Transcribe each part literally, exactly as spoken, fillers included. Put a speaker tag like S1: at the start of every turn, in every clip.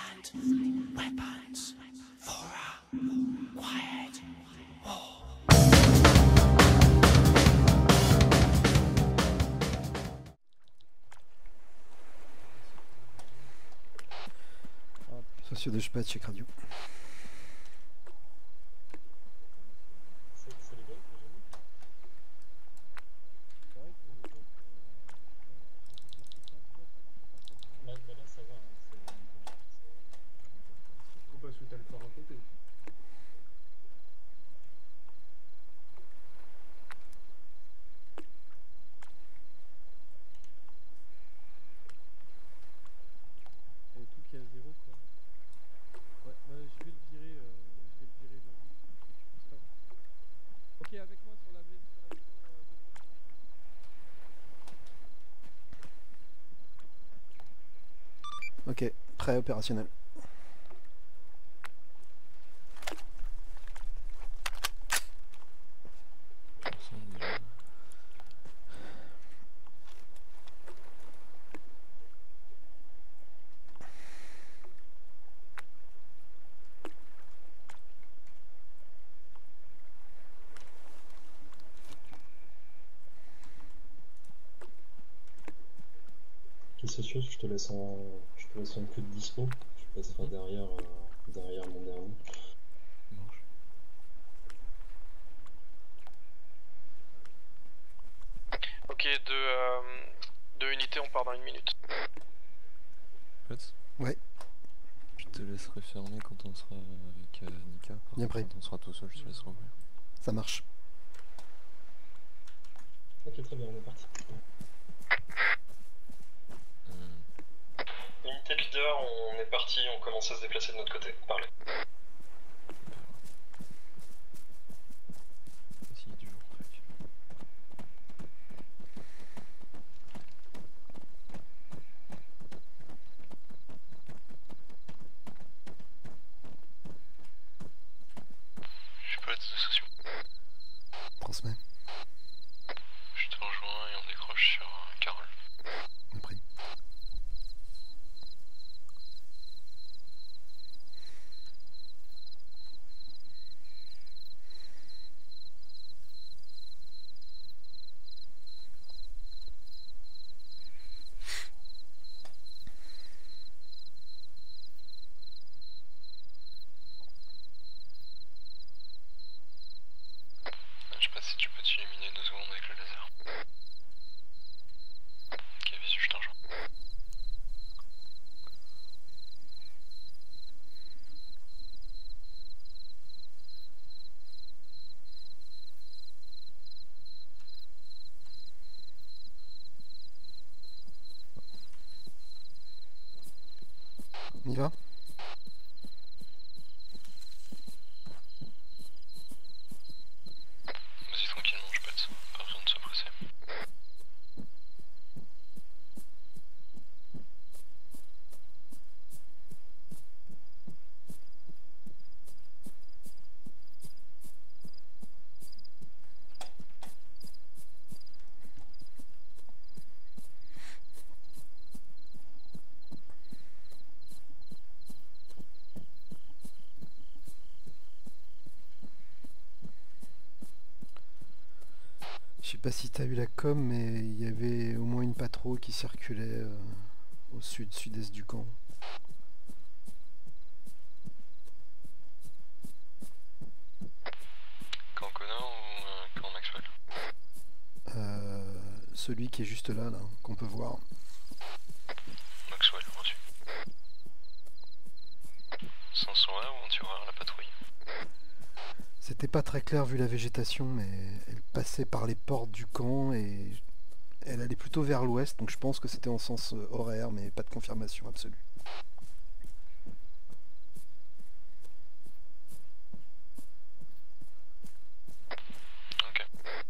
S1: silent weapons for a quiet war.
S2: Socio-Dashpad, check radio. Ok, très opérationnel.
S3: Socios, je te laisse en, je te laisse en queue de dispo. Je passerai derrière, euh, derrière mon dernier.
S4: Ok, deux, euh, deux unités, on part dans une minute.
S5: Fait
S2: Ouais.
S5: Je te laisserai fermer quand on sera avec euh, Nika. Par
S2: Bien
S5: contre,
S2: pris.
S5: quand on sera tout seul, je te laisserai ouvrir.
S2: Ça marche.
S3: Ok, très bien, on est parti. Unité de leader, on est parti, on commence à se déplacer de notre côté. Parlez.
S5: Voici du jour, en fait.
S4: Je peux être socio.
S2: Transmets.
S4: Je te rejoins et on décroche sur euh, Carole.
S2: Bien pris.
S4: Je sais pas si tu peux t'illuminer deux secondes avec le laser. Ok, visu, je t'en rejoins.
S2: On y va?
S4: Vas-y tranquillement, je pète. Pas besoin de se presser.
S2: Je sais pas si t'as eu la com, mais il y avait au moins une patro qui circulait euh, au sud-sud-est du camp.
S4: Camp Connor ou euh, Camp Maxwell?
S2: Euh, celui qui est juste là, là, qu'on peut voir.
S4: Maxwell, reçu. Sensora ou anti-horreur la patrouille?
S2: C'était pas très clair vu la végétation, mais elle passait par les portes du camp et elle allait plutôt vers l'ouest, donc je pense que c'était en sens euh, horaire, mais pas de confirmation absolue.
S4: Ok.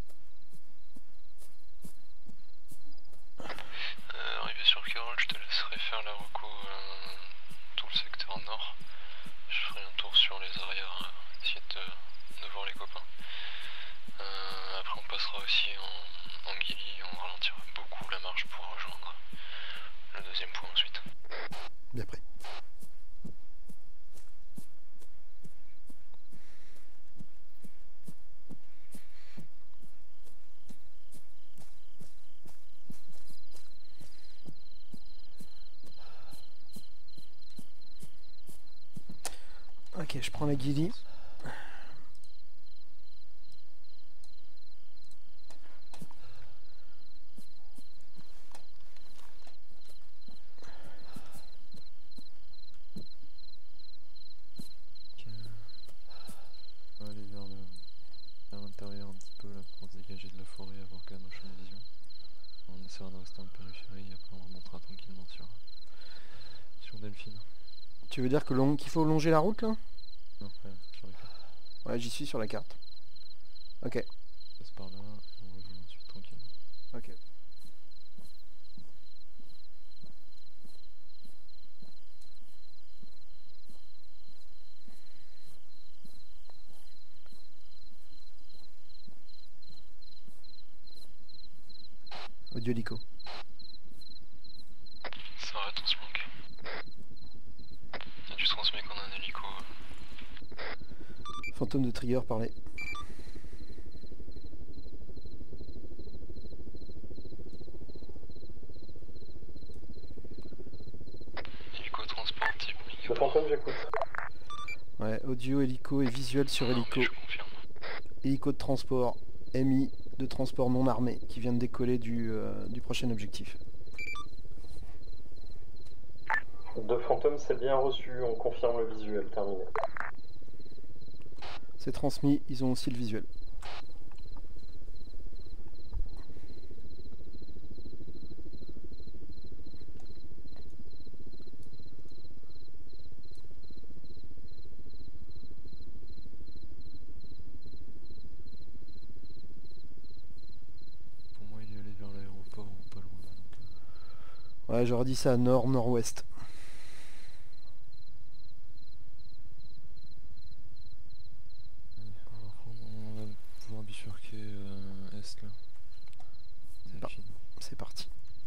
S4: Euh, arrivé sur Carole, je te laisserai faire la reco euh, tout le secteur nord. Je ferai un tour sur les arrières, euh, essayer de, de voir les copains. Euh, après on passera aussi en, en guilly, on ralentira beaucoup la marche pour rejoindre le deuxième point ensuite.
S2: Bien pris. Ok, je prends la guilly.
S5: Ok. On va aller vers le vers l'intérieur un petit peu là pour se dégager de la forêt, avoir quand même un champ de vision. On essaiera de rester en périphérie et après on remontera tranquillement sur, sur Delphine.
S2: Tu veux dire que long... qu'il faut longer la route là?
S5: Non, ouais, sur la carte.
S2: Ouais, j'y suis sur la carte. Ok,
S5: On passe par là et on revient ensuite tranquillement.
S2: ok. Audio hélico.
S4: Ça arrête, on se manque. Tiens, tu transmets qu'on a un hélico.
S2: Fantôme de Trigger, parlez.
S4: Hélico transport type
S3: Le
S4: méga.
S3: fantôme, j'écoute.
S2: Ouais, audio, hélico et visuel sur
S4: Non,
S2: hélico.
S4: mais je confirme.
S2: Hélico de transport, M I de transport non armé qui vient de décoller du, euh, du prochain objectif.
S3: Deux fantômes, c'est bien reçu. On confirme le visuel. Terminé.
S2: C'est transmis, ils ont aussi le visuel.
S5: Pour moi il est allé vers l'aéroport ou pas loin. Donc, euh,
S2: Ouais, j'aurais dit ça à nord, nord-ouest.
S5: allez, on va reprendre, on va pouvoir bifurquer euh, est là. Delphine.
S2: C'est parti.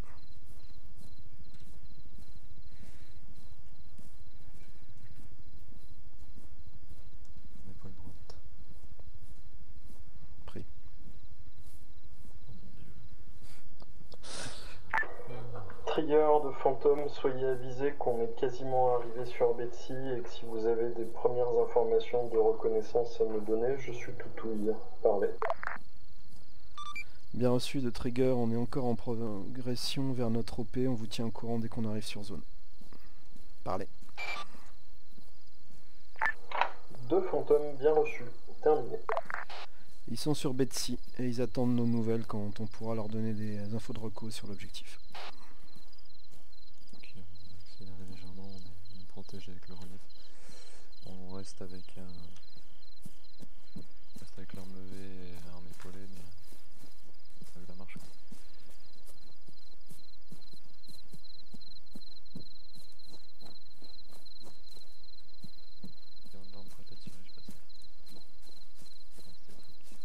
S5: On épaule droite.
S2: Pris.
S5: Oh mon dieu. Euh,
S3: Trigger de fantôme, soyez avisés qu'on est quasiment arrivé sur Betsy et que si vous avez des premières informations de reconnaissance à me donner, je suis tout ouïe. Parlez.
S2: Bien reçu de Trigger, on est encore en progression vers notre O P, on vous tient au courant dès qu'on arrive sur zone. Parlez.
S3: Deux fantômes, bien reçus. Terminé.
S2: Ils sont sur Betsy et ils attendent nos nouvelles quand on pourra leur donner des infos de reco sur l'objectif.
S5: Ok, on va accélérer légèrement, on est, on est protégé avec le relief. On reste avec un. On reste avec l'arme levée et l'arme épaulée, mais ça veut la marche. Quoi. Garde l'arme prête à tirer, je passe. Restez focus.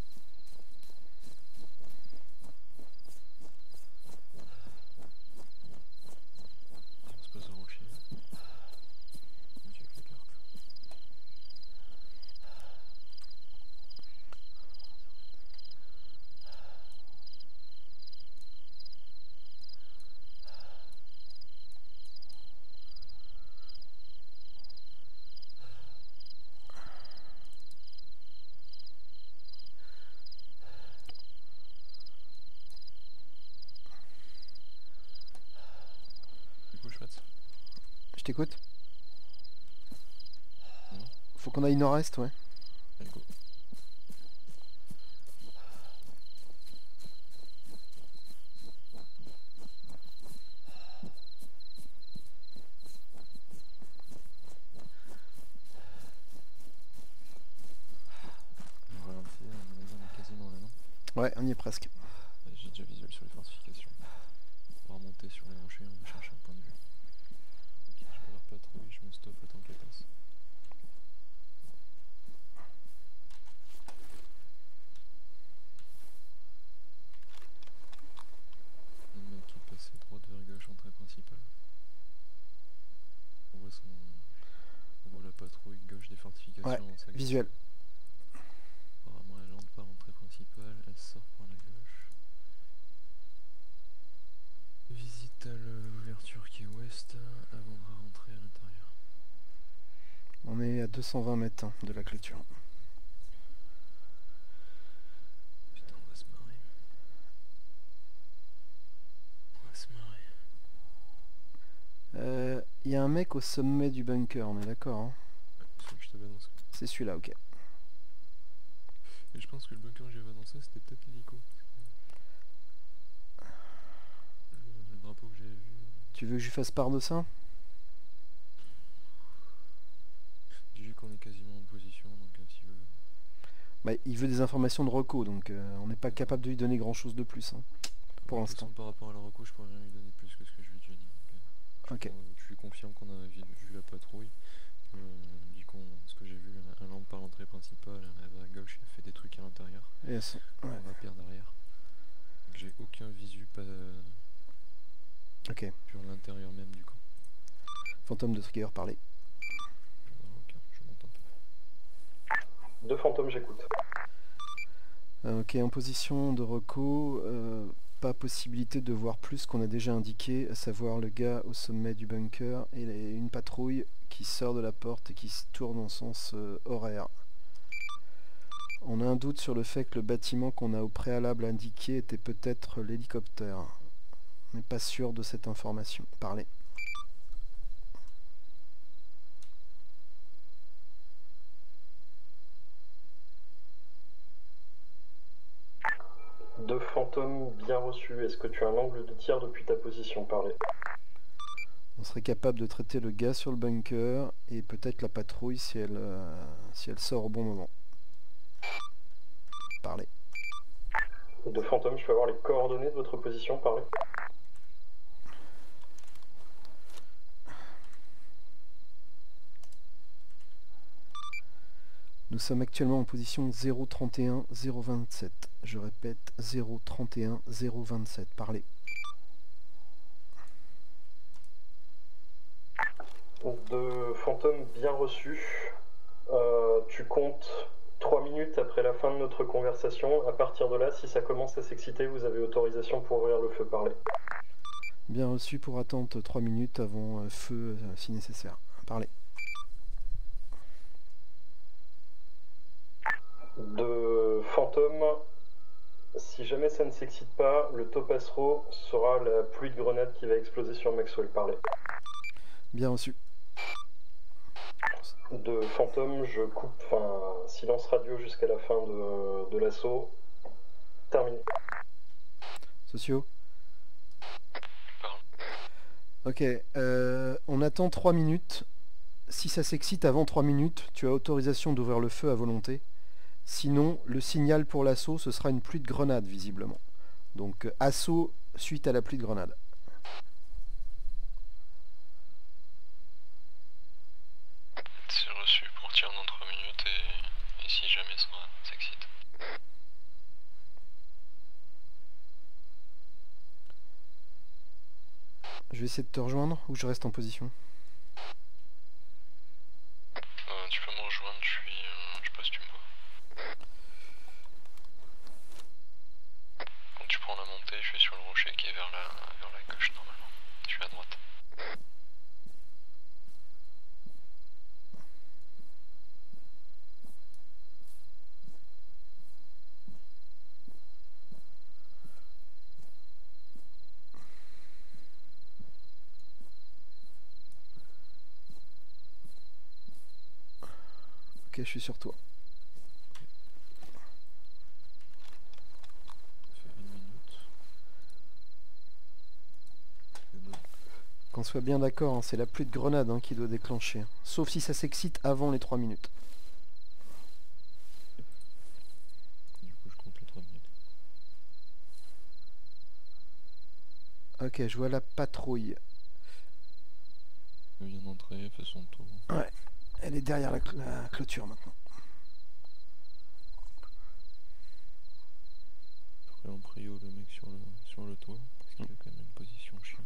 S5: On se pose au rocher. On check les cartes. Du coup, chouette.
S2: Je t'écoute?
S5: Non.
S2: Faut qu'on aille nord-est, ouais.
S5: Allez, go. On ralentit, à mon avis, on est quasiment là, non?
S2: Ouais, on y est presque.
S5: Ouais, j'ai déjà visuel sur les fortifications. On va remonter sur les rochers, on va chercher un point de vue. Ok, je vais leur patrouille, je me stoppe le temps qu'elle passe. Le mec qui est passé droite vers gauche, entrée principale. On voit son... On voit la patrouille gauche des fortifications
S2: Ouais,
S5: en s'agressant.
S2: visuel.
S5: Apparemment elle entre par entrée principale, elle sort par la gauche. Visite à l'ouverture qui est ouest avant de rentrer à l'intérieur.
S2: On est à à deux cent vingt mètres hein, de la clôture.
S5: Putain, on va se marrer. On va se marrer.
S2: Il euh, y a un mec au sommet du bunker, on est d'accord hein?
S5: C'est que je t'avais annoncé.
S2: C'est celui-là, ok.
S5: Et je pense que le bunker que j'avais annoncé c'était peut-être l'hélico. Le, le drapeau que j'avais vu.
S2: Tu veux que je lui fasse part de ça?
S5: J'ai vu qu'on est quasiment en position, donc euh, s'il veut.
S2: Bah, il veut des informations de reco, donc euh, on n'est pas capable de lui donner grand chose de plus hein, pour
S5: De toute
S2: l'instant.
S5: façon, par rapport à la reco, je pourrais rien lui donner plus que ce que je lui ai déjà dit. Donc, euh,
S2: Ok.
S5: je, euh, je lui confirme qu'on a vu, vu la patrouille. Euh, dit qu'on, ce que j'ai vu, un, un lampe par l'entrée principale, elle va à gauche, elle fait des trucs à l'intérieur.
S2: Yes. Ouais.
S5: On va perdre derrière. J'ai aucun visu pas,
S2: Ok.
S5: sur l'intérieur même du camp.
S2: Fantôme de Trigger, parlez.
S5: Euh, aucun, je monte un peu.
S3: Deux fantômes, j'écoute.
S2: Euh, ok, en position de reco, euh, pas possibilité de voir plus qu'on a déjà indiqué, à savoir le gars au sommet du bunker et les- une patrouille qui sort de la porte et qui se tourne en sens euh, horaire. On a un doute sur le fait que le bâtiment qu'on a au préalable indiqué était peut-être l'hélicoptère. On n'est pas sûr de cette information. Parlez.
S3: Deux fantômes bien reçus. Est-ce que tu as un angle de tir depuis ta position? Parlez.
S2: On serait capable de traiter le gars sur le bunker et peut-être la patrouille si elle, euh, si elle sort au bon moment. Parlez.
S3: Deux fantômes, je peux avoir les coordonnées de votre position? Parlez.
S2: Nous sommes actuellement en position zéro trente et un zéro vingt-sept. Je répète, zéro trente et un zéro vingt-sept. Parlez.
S3: De fantômes bien reçus. Euh, tu comptes trois minutes après la fin de notre conversation. À partir de là, si ça commence à s'exciter, vous avez autorisation pour ouvrir le feu. Parlez.
S2: Bien reçu pour attente trois minutes avant euh, feu euh, si nécessaire. Parlez.
S3: De fantômes, si jamais ça ne s'excite pas, le topasro sera la pluie de grenades qui va exploser sur Maxwell. Parlez.
S2: Bien reçu.
S3: De fantômes, je coupe, enfin, silence radio jusqu'à la fin de, de l'assaut. Terminé.
S2: Sociaux.
S4: Pardon.
S2: Ok, euh, on attend trois minutes. Si ça s'excite avant trois minutes, tu as autorisation d'ouvrir le feu à volonté. Sinon, le signal pour l'assaut, ce sera une pluie de grenades, visiblement. Donc, euh, assaut suite à la pluie de grenades.
S4: C'est reçu pour tir dans trois minutes et, et si jamais ça s'excite.
S2: Je vais essayer de te rejoindre ou je reste en position?
S4: Euh, tu peux me rejoindre, je suis. Euh, je sais pas si tu me vois. Quand tu prends la montée, je suis sur le rocher qui est vers la, vers la gauche normalement. Je suis à droite.
S2: Ok, je suis sur toi.
S5: Ça fait une minute. C'est bon.
S2: Qu'on soit bien d'accord, hein, c'est la pluie de grenades hein, qui doit déclencher. Sauf si ça s'excite avant les trois minutes.
S5: Du coup, je compte les trois minutes.
S2: Ok, je vois la patrouille.
S5: Elle vient d'entrer, elle fait son tour.
S2: Ouais, elle est derrière la, cl- la clôture maintenant.
S5: Après, on prio le mec sur le, sur le toit, parce qu'il a quand même une position chiante.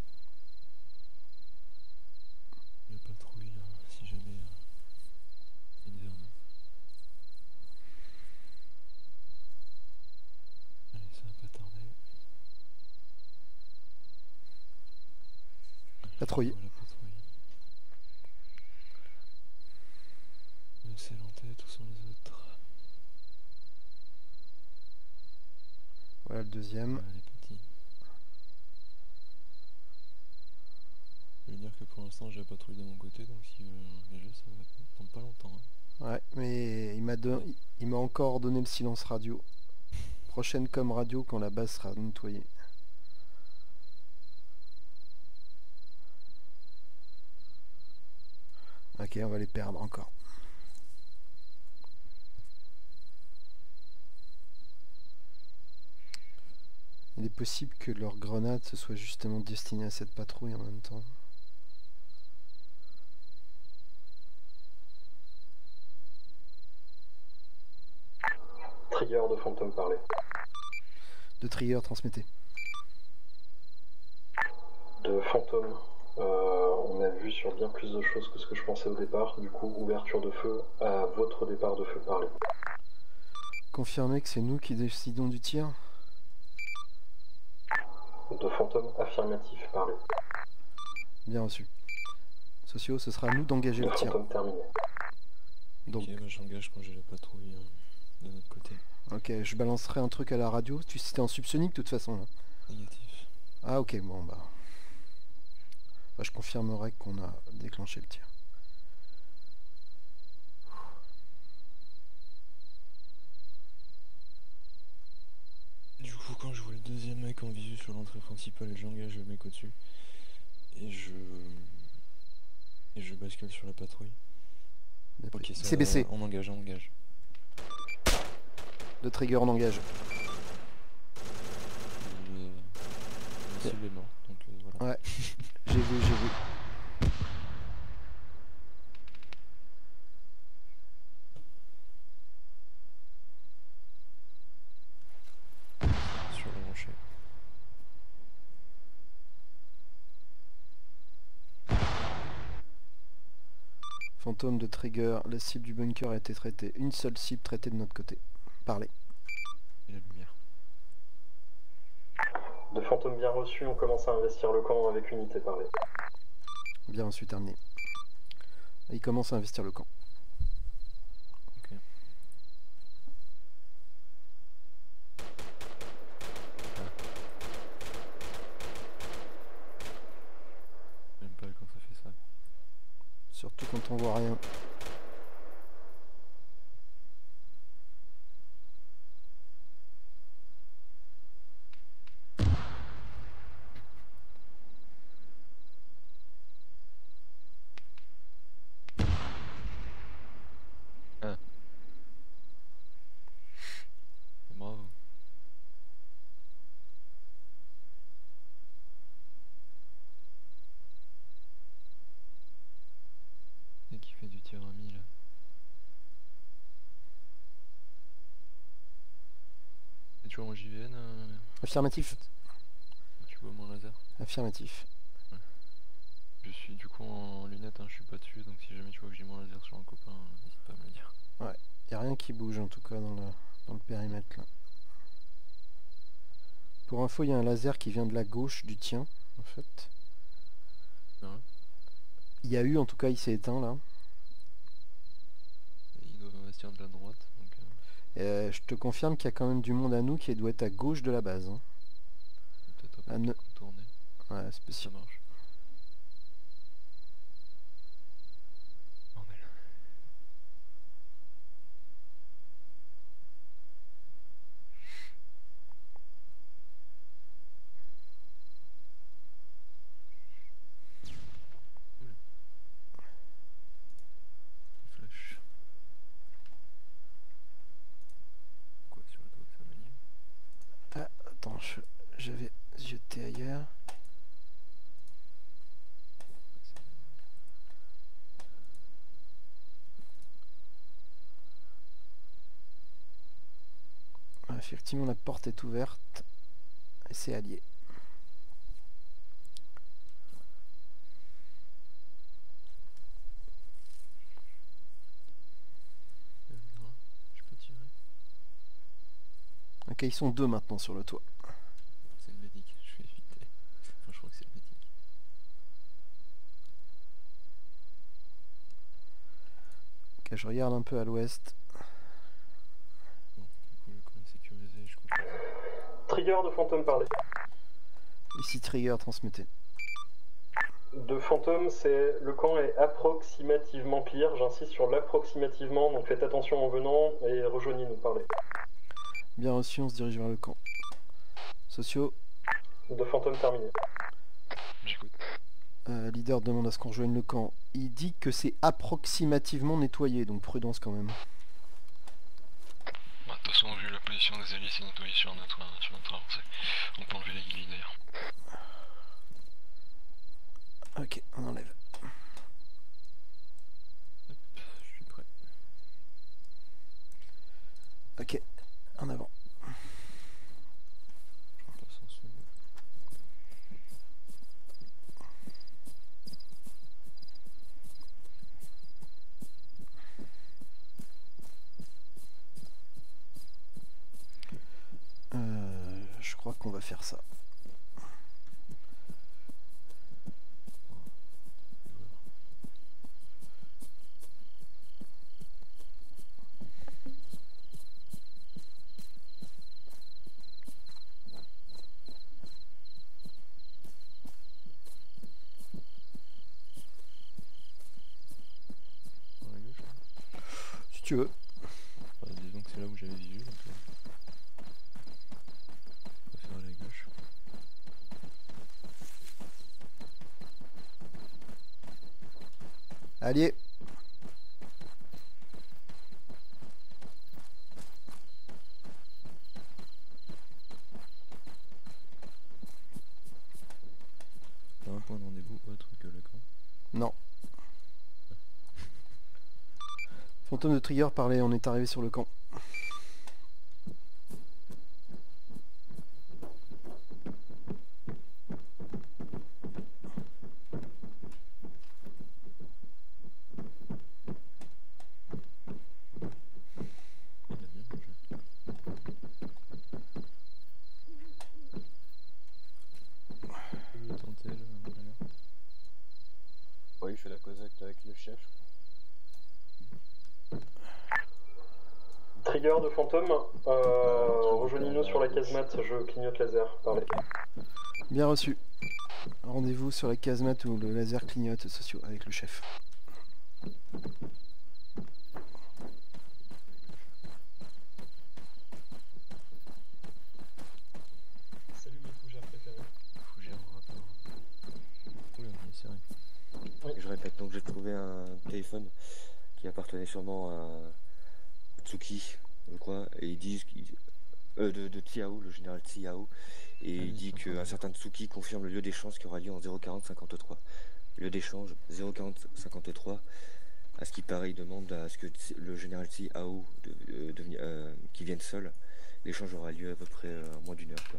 S5: La patrouille, euh, si jamais euh, il y a une verre. Allez, ça va pas tarder.
S2: Patrouille.
S5: Je vois la patrouille.
S2: deuxième.
S5: Ouais, les petits. Je veux dire que pour l'instant j'ai la patrouille de mon côté, donc si euh, engager ça va prendre pas longtemps. Hein.
S2: Ouais, mais il m'a don- il m'a encore donné le silence radio. Prochaine com radio quand la base sera nettoyée. Ok, on va les perdre encore. Il est possible que leur grenade se soit justement destinée à cette patrouille en même temps.
S3: Trigger de Phantom parler.
S2: De Trigger, transmettez.
S3: De Phantom, euh, on a vu sur bien plus de choses que ce que je pensais au départ. Du coup, ouverture de feu à votre départ de feu parler.
S2: Confirmez que c'est nous qui décidons du tir.
S3: De Phantom, affirmatif parler.
S2: Bien reçu. Sociaux, ce sera à nous d'engager
S3: De
S2: le tir.
S3: Phantom terminé.
S2: Donc,
S5: Ok, bah j'engage quand j'ai la patrouille euh, de notre côté.
S2: ok, je balancerai un truc à la radio. Tu c'était en subsonique de toute façon là.
S5: Négatif.
S2: Ah ok, bon bah. Bah, je confirmerai qu'on a déclenché le tir.
S5: Du coup, quand je vois le deuxième mec en visu sur l'entrée principale, j'engage le mec au-dessus. Et je... Et je bascule sur la patrouille. Ok, ça,
S2: C B C.
S5: on engage, on engage.
S2: De Trigger, on engage.
S5: Il est... La cible est morte, donc euh, voilà.
S2: Ouais, j'ai vu, j'ai vu.
S5: Sur le rocher.
S2: Fantôme de Trigger, la cible du bunker a été traitée. Une seule cible traitée de notre côté. Parlez.
S5: Et la lumière.
S3: De Phantom bien reçu, on commence à investir le camp avec unité parler.
S2: Bien reçu, terminé. Il commence à investir le camp.
S5: Ok. J'aime pas quand ça fait ça.
S2: Surtout quand on voit rien.
S5: Bravo. Et qui fait du tir à mille. C'est toujours en J V N euh,
S2: Affirmatif.
S5: Tu vois mon laser?
S2: Affirmatif.
S5: Je suis du coup en lunettes, hein, je suis pas dessus, donc si jamais tu vois que j'ai mon laser sur un copain, euh, n'hésite pas à me le dire.
S2: Ouais, y a rien qui bouge en tout cas dans le, dans le périmètre là. Pour info, il y a un laser qui vient de la gauche du tien, en fait.
S5: Ah ouais.
S2: Il y a eu, en tout cas, il s'est éteint là.
S5: Et ils doivent investir de la droite, donc... Euh,
S2: Euh, je te confirme qu'il y a quand même du monde à nous qui doit être à gauche de la base. Hein.
S5: peut-être
S2: Ah,
S5: pas
S2: ne-
S5: contourner,
S2: Ouais, c'est
S5: ça
S2: possible.
S5: marche. Bordel. Cool. Flash. Quoi sur le dos que ça m'anime?
S2: Ah, attends, je- j'avais jeté ailleurs. Ah, effectivement, la porte est ouverte. Et c'est allié.
S5: Euh, moi, je peux tirer.
S2: Ok, ils sont deux maintenant sur le toit.
S5: C'est le médic, je vais éviter. Enfin, je crois que c'est le médic.
S2: Ok, je regarde un peu à l'ouest.
S5: Bon, du coup, le coin est sécurisé, je continue.
S3: Trigger de Fantôme, parlez.
S2: Ici Trigger, transmettez.
S3: De Fantôme, c'est le camp est approximativement clear, j'insiste sur l'approximativement, donc faites attention en venant et rejoignez-nous, parlez.
S2: Bien reçu, on se dirige vers le camp. Sociaux.
S3: De Fantôme, terminé.
S4: J'écoute.
S2: Euh, leader demande à ce qu'on rejoigne le camp. Il dit que c'est approximativement nettoyé, donc prudence quand même.
S4: Bah, de toute façon, vu la position des alliés, c'est nettoyé sur notre, sur notre avancée. On peut enlever la guillie d'ailleurs.
S2: Ok, on enlève.
S5: Hop, je suis prêt.
S2: Ok, en avant.
S5: Je repasse en dessous.
S2: Euh, je crois qu'on va faire ça.
S5: Par la gauche, là.
S2: Si tu veux.
S5: Bah, disons que c'est là où j'avais visu, donc euh, on va faire à la gauche.
S2: Allié.
S5: T'as un point de rendez-vous autre que le camp.
S2: Non. Fantôme de Trigger, parlez, on est arrivé sur le camp.
S5: Il a bien mangé. Vous voulez tenter le malheur?
S6: Oui, je fais la causette avec le chef.
S3: Trigger de Fantôme, euh, rejoignez-nous sur la casemate, je clignote laser, parlez.
S2: Bien reçu. Rendez-vous sur la casemate où le laser clignote sociaux avec le chef.
S3: Salut mes fougères préférés.
S5: Fougère en rapport. Oula, on est serré.
S3: Oui.
S6: Je répète, donc j'ai trouvé un téléphone qui appartenait sûrement à Tsuki, je crois, et ils disent qu'il... Euh, de, de Tiao, le général Tiao, et
S5: Ah
S6: il
S5: oui,
S6: dit
S5: c'est
S6: qu'un
S5: pas
S6: certain Tsuki confirme le lieu d'échange qui aura lieu en zéro quarante cinquante-trois. Lieu d'échange zéro quarante cinquante-trois. À ce qui paraît, il demande à ce que Tsi- le général Tiao de, de, de- euh, qui vienne seul. L'échange aura lieu à peu près euh, en moins d'une heure, quoi.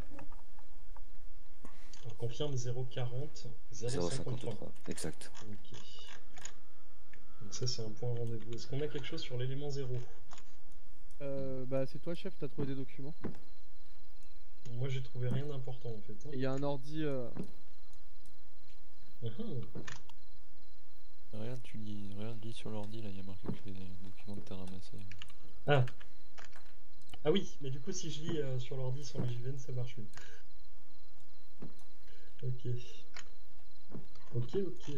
S3: On confirme zéro quarante, zéro cinquante-trois.
S6: zéro cinquante-trois, exact.
S3: Ok. Donc ça c'est un point rendez-vous. Est-ce qu'on a quelque chose sur l'élément zéro?
S7: Euh, bah c'est toi chef, t'as trouvé des documents.
S3: Moi j'ai trouvé rien d'important en fait. hein.
S7: Et il y a un ordi... Euh...
S3: Mhm.
S5: Regarde, tu lis, regarde, lis sur l'ordi, là, il y a marqué que les documents que t'as ramassés.
S3: Ah. Ah oui, mais du coup si je lis euh, sur l'ordi sans les J V N ça marche mieux. Ok. Ok, ok.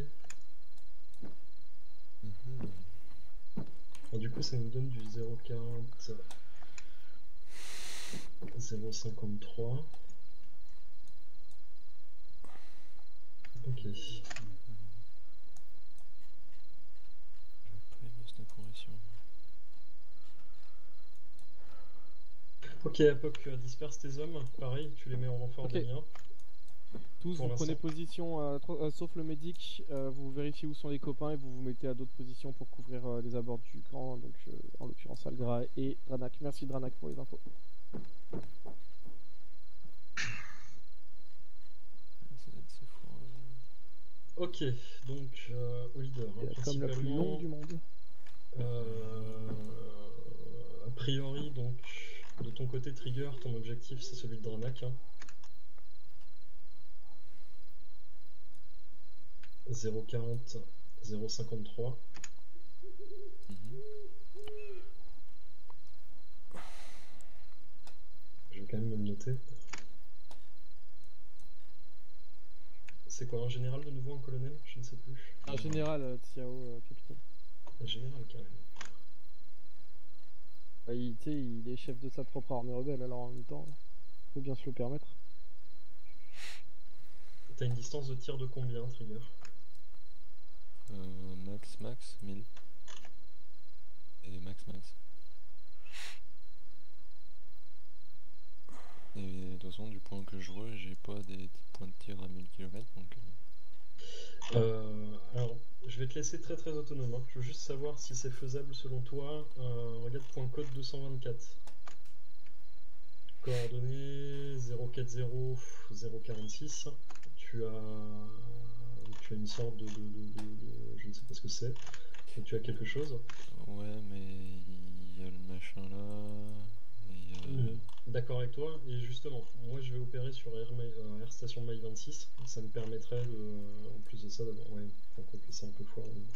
S5: Mhm.
S3: Bon, du coup ça nous donne du zéro quarante, zéro cinquante-trois. Ok.
S5: J'ai pas aimé cette apparition.
S3: Ok, Apoc, euh, disperse tes hommes. Pareil, tu les mets en renfort
S7: Ok.
S3: des miens.
S7: Tous,
S3: Pour
S7: vous prenez
S3: l'instant.
S7: position, euh, tro- euh, sauf le médic, euh, vous vérifiez où sont les copains et vous vous mettez à d'autres positions pour couvrir euh, les abords du camp, donc euh, en l'occurrence Algra et Dranak. Merci Dranak pour les infos.
S5: Ça va être c'est foireux.
S3: Ok, donc euh, au leader, hein,
S7: C'est comme la plus
S3: principalement,
S7: longue du monde.
S3: euh, a priori, donc de ton côté Trigger, ton objectif c'est celui de Dranak. Hein. zéro quarante, zéro cinquante-trois.
S5: Mhm.
S3: Je vais quand même me le noter. C'est quoi, un général de nouveau, un colonel? Je ne sais plus.
S7: Un général, euh, Tiao, euh, capitaine.
S3: Un général, carrément.
S7: Bah, il, tu sais, il est chef de sa propre armée rebelle, alors en même temps, il peut bien se le permettre.
S3: T'as une distance de tir de combien, Trigger?
S5: Euh, max, max, mille. Et max, max. Et de toute façon, du point que je vois, j'ai pas des, des points de tir à mille kilomètres, donc... Euh...
S3: Euh, alors, je vais te laisser très très autonome. Hein. Je veux juste savoir si c'est faisable selon toi. Euh, regarde point code deux cent vingt-quatre. Coordonnées zéro quatre zéro zéro quarante-six. Tu as, tu as une sorte de, de, de, de, de... Je ne sais pas ce que c'est. Mais tu as quelque chose.
S5: Ouais, mais il y a le machin là... Et euh...
S3: Mmh. D'accord avec toi. Et justement, moi je vais opérer sur Air, euh, Air Station Mail vingt-six. Ça me permettrait de... En plus de ça, d'abord... Ouais, enfin quoi que c'est un peu foireux.
S5: De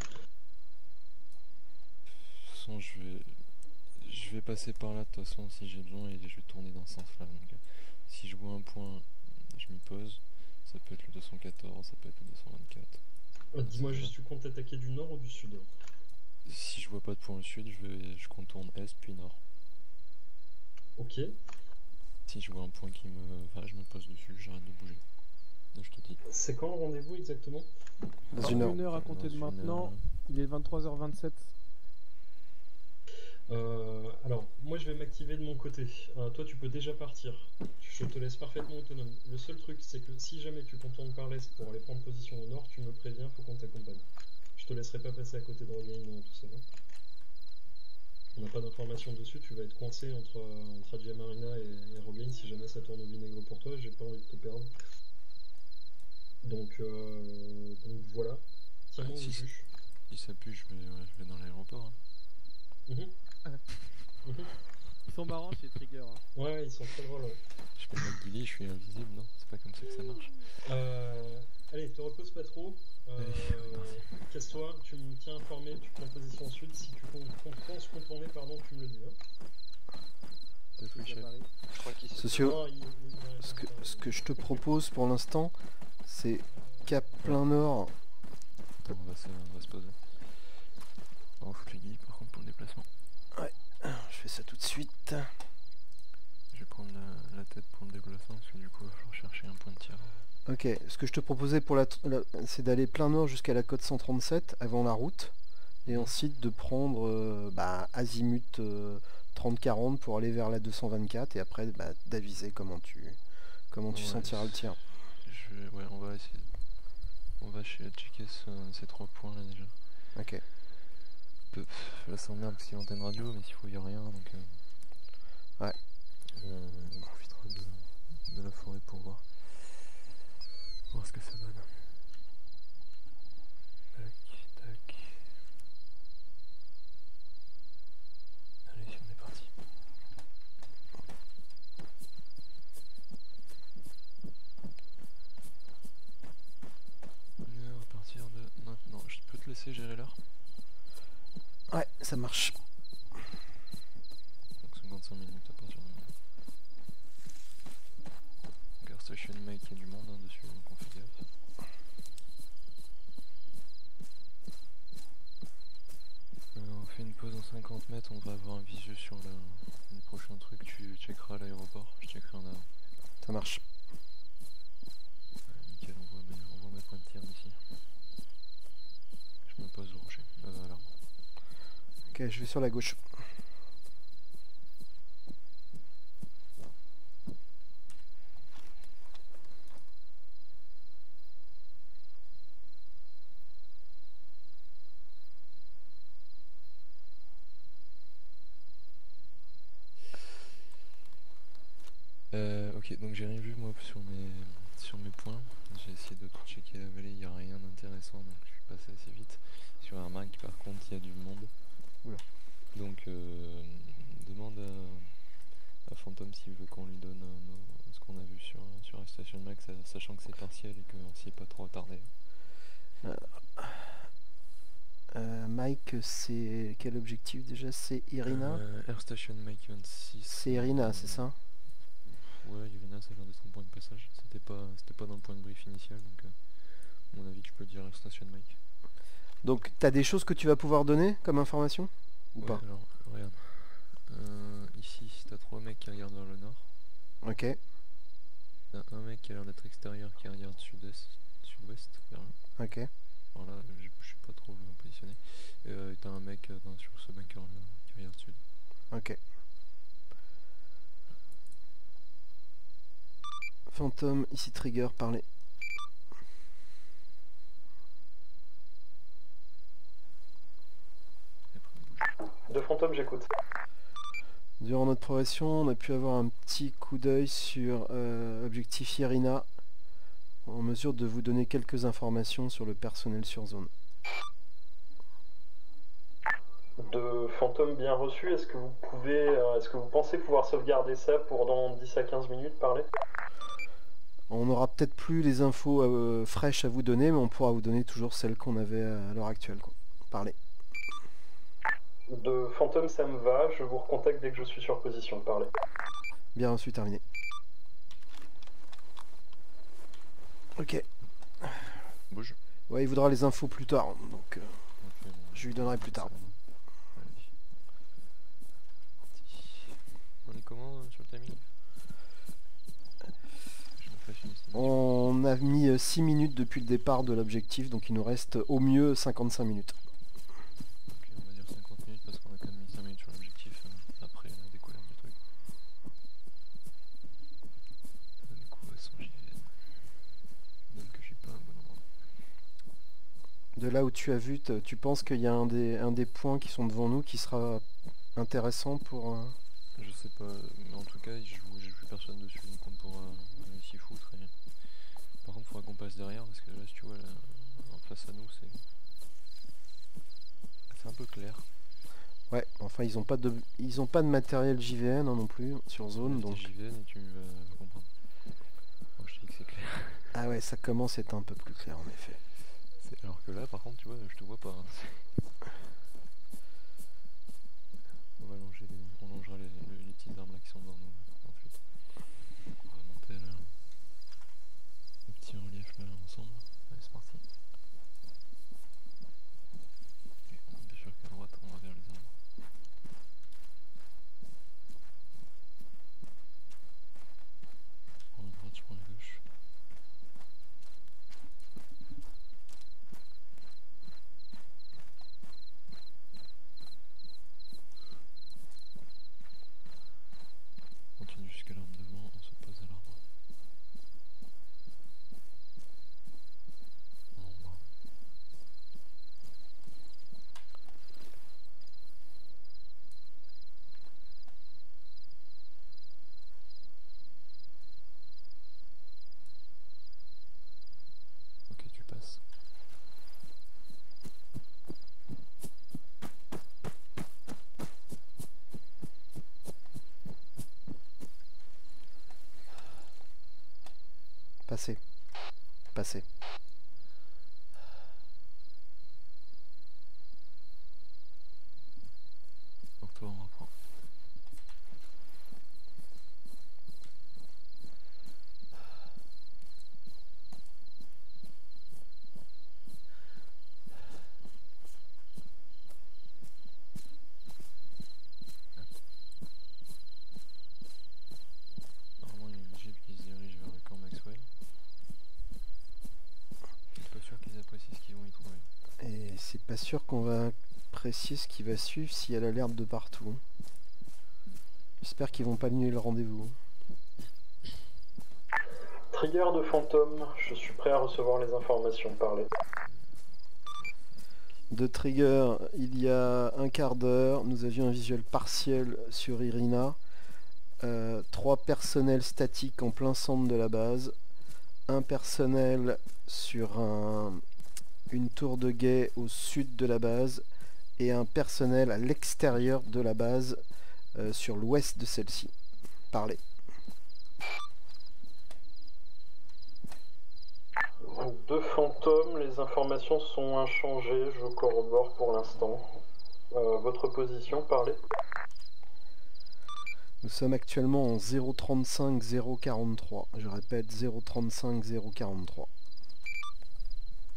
S5: toute façon, je vais... Je vais passer par là de toute façon si j'ai besoin et je vais tourner dans ce sens-là. Donc, si je vois un point, je m'y pose. Ça peut être le deux cent quatorze, ça peut être le deux cent vingt-quatre.
S3: Ah, dis-moi juste, tu comptes attaquer du nord ou du sud?
S5: Si je vois pas de point au sud, je, vais... je contourne est puis nord.
S3: Ok.
S5: Si je vois un point qui me va, je me pose dessus, j'arrête de bouger. Et je te dis.
S3: C'est quand le rendez-vous exactement?
S2: Dans une heure.
S7: Une heure à compter de maintenant,
S5: heure.
S7: Il est vingt-trois heures vingt-sept.
S3: Euh, alors, moi je vais m'activer de mon côté. Euh, toi, tu peux déjà partir. Je te laisse parfaitement autonome. Le seul truc, c'est que si jamais tu contournes par l'est pour aller prendre position au nord, tu me préviens, faut qu'on t'accompagne. Je te laisserai pas passer à côté de Rogaine tout seul. Hein. On n'a pas d'informations dessus, tu vas être coincé entre, entre Adja Marina et, et Rogaine si jamais ça tourne au vinaigre pour toi, j'ai pas envie de te perdre. Donc, euh, donc voilà. Tiens-moi
S5: Ouais,
S3: au
S5: si,
S3: jus.
S5: Si ça pue, je vais, ouais, je vais dans l'aéroport. Hein.
S3: Mmh. Mmh.
S7: Ils sont marrants chez Trigger. Hein.
S3: Ouais, ouais, ils sont très drôles. Ouais.
S5: Je peux mettre Billy, je suis invisible, non? C'est pas comme ça que ça marche.
S3: Euh, allez, te repose pas trop. Euh, Casse-toi, tu me tiens informé, tu prends position au sud. Si tu penses contourner, pardon, tu me le dis. Hein.
S5: Pas tout, chef.
S4: Je crois qu'il s'est...
S2: Socio,
S3: Non, il- il- il-
S2: ce que, ce que je te propose pour l'instant, c'est cap plein nord.
S5: Attends, on va se, on va se poser. On va foutre les guilles par contre pour le déplacement.
S2: Je fais ça tout de suite.
S5: Je vais prendre la, la tête pour le déplacement parce que du coup il va falloir chercher un point de tir.
S2: Ok, ce que je te proposais pour la, la- c'est d'aller plein nord jusqu'à la côte cent trente-sept avant la route. Et ensuite de prendre euh, bah, azimut euh, trente quarante pour aller vers la deux cent vingt-quatre et après bah, d'aviser comment tu, comment tu
S5: Ouais,
S2: sentiras le tir.
S5: Je vais, ouais, on va essayer. On va ch- checker ce- ces trois points là déjà.
S2: Ok.
S5: Peu- Là c'est emmerde parce qu'il y a l'antenne radio mais s'il faut il n'y a rien donc euh,
S2: Ouais.
S5: euh, on profitera de, de la forêt pour voir. Voir ce que ça donne. Tac, tac. Allez, on est parti. À partir de maintenant, je peux te laisser gérer l'heure.
S2: Ouais, ça marche.
S5: Donc cinquante-cinq minutes à partir de maintenant. Car Station Mike, il y a du monde hein, dessus, donc on fait gaffe. Euh, on fait une pause en cinquante mètres, on va avoir un visu sur le, le prochain truc, tu checkeras l'aéroport, je checkerai en avant.
S2: Ça marche.
S5: Euh, nickel, on voit, mes, on voit mes points de tir d'ici. Je me pose au rocher, euh, à l'arbre.
S2: Ok, je vais sur la gauche.
S5: Euh, ok, donc j'ai rien vu moi sur mes, sur mes points. J'ai essayé de tout checker la vallée, il n'y a rien d'intéressant donc je suis passé assez vite. Sur Armac par contre il y a du monde.
S2: Oula.
S5: Donc euh, demande à, à Phantom s'il veut qu'on lui donne euh, nos- ce qu'on a vu sur, sur la Station Max, sachant que c'est partiel et qu'on s'y est pas trop attardé.
S2: Euh, Mike, c'est quel objectif déjà? C'est Irina
S5: Euh, Air Station Mike vingt-six.
S2: C'est Irina, c'est ça?
S5: Ouais, Irina, ça a l'air d'être un point de passage. C'était pas, c'était pas dans le point de brief initial, donc. Euh... À mon avis, tu peux dire station Mike.
S2: Donc t'as des choses que tu vas pouvoir donner comme information ou
S5: Ouais,
S2: pas?
S5: alors, regarde. Euh, ici, t'as trois mecs qui regardent vers le nord.
S2: Ok,
S5: T'as un mec qui a l'air d'être extérieur qui regarde sud-est, sud-ouest, vers là.
S2: ok.
S5: Alors là, je je sais pas trop le positionner. Et euh, t'as un mec euh, dans- sur ce bunker là qui regarde sud.
S2: Ok. Fantôme, ici Trigger, parlez.
S5: Et après on bouge.
S3: De fantôme, j'écoute.
S2: Durant notre progression, on a pu avoir un petit coup d'œil sur euh, Objectif Irina, en mesure de vous donner quelques informations sur le personnel sur zone.
S3: De fantôme bien reçu, est-ce que vous pouvez, euh, est-ce que vous pensez pouvoir sauvegarder ça pour dans dix à quinze minutes parler?
S2: On n'aura peut-être plus les infos euh, fraîches à vous donner, mais on pourra vous donner toujours celles qu'on avait à l'heure actuelle, quoi. Parlez.
S3: De fantôme, ça me va, je vous recontacte dès que je suis sur position, parler.
S2: Bien reçu, terminé. Ok.
S5: Bouge.
S2: Ouais, il voudra les infos plus tard, donc euh,
S5: Ok, bon,
S2: je lui donnerai plus tard.
S5: Allez. Parti. On est comment euh, sur le timing? Je me flash une estimation.
S2: On a mis six minutes depuis le départ de l'objectif, donc il nous reste au mieux cinquante-cinq minutes.
S5: Ok, on va dire cinquante minutes parce qu'on a quand même mis cinq minutes sur l'objectif euh, après la découverte du truc. Du coup, elles sont J V N. Donc je suis pas un bon endroit.
S2: De là où tu as vu, te- tu penses qu'il y a un des, un des points qui sont devant nous qui sera intéressant pour... euh,
S5: Je sais pas, mais en tout cas, je joue, j'ai vu personne dessus, donc on pourra aller s'y foutre. Et... Par contre, il faudra qu'on passe derrière parce que là, si tu vois, là, en face à nous, c'est c'est un peu clair.
S2: Ouais, enfin ils ont pas de ils ont pas de matériel J V N hein, non plus sur zone,
S5: Restez
S2: donc...
S5: J V N et tu vas, vas comprendre. Donc je te dis que c'est clair.
S2: Ah ouais, ça commence à être un peu plus clair en effet.
S5: C'est- Alors que là, par contre, tu vois, je te vois pas. hein. On va longer les, on longera les, les, les petites armes là qui sont devant nous ensuite. On va monter le, le petit relief là ensemble. Allez, c'est parti. Et bien sûr qu'à droite, on va vers les arbres. Je prends la droite, je prends la gauche. On continue jusqu'à l'arbre devant, on se pose à l'arbre. En bas. Ok, tu passes.
S2: Passez. Passez.
S5: Donc toi, on reprend. Normalement, il y a une jeep qui se dirige vers le camp Maxwell. Je suis pas sûr qu'ils apprécient ce qu'ils vont y trouver.
S2: Et c'est pas sûr qu'on va apprécier ce qui va suivre s'il y a l'alerte de partout. J'espère qu'ils vont pas annuler le rendez-vous.
S3: Trigger de fantôme, je suis prêt à recevoir les informations, parler.
S2: De Trigger, il y a un quart d'heure, nous avions un visuel partiel sur Irina. Euh, trois personnels statiques en plein centre de la base. Un personnel sur un, une tour de guet au sud de la base. Et un personnel à l'extérieur de la base, euh, sur l'ouest de celle-ci. Parlez.
S3: De fantôme, les informations sont inchangées, je corrobore pour l'instant. Euh, votre position, parlez.
S2: Nous sommes actuellement en zéro trente-cinq zéro quarante-trois. Je répète, zéro trente-cinq zéro quarante-trois.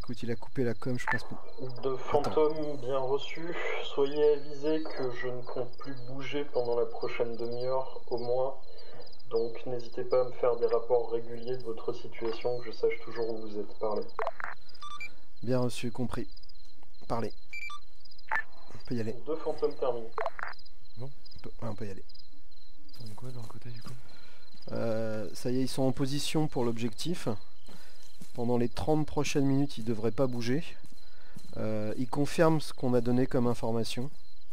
S2: Écoute, il a coupé la com, je pense pas.
S3: De fantômes bien reçus, soyez avisés que je ne compte plus bouger pendant la prochaine demi-heure au moins. Donc n'hésitez pas à me faire des rapports réguliers de votre situation, que je sache toujours où vous êtes. Parlez.
S2: Bien reçu, compris. Parlez. On peut y aller.
S3: Deux fantômes terminés.
S2: On peut, ouais, on peut y aller.
S5: Ça donne quoi de leur côté du coup?
S2: Euh, ça y est, ils sont en position pour l'objectif. Pendant les trente prochaines minutes, ils ne devraient pas bouger. Euh, ils confirment ce qu'on a donné comme information.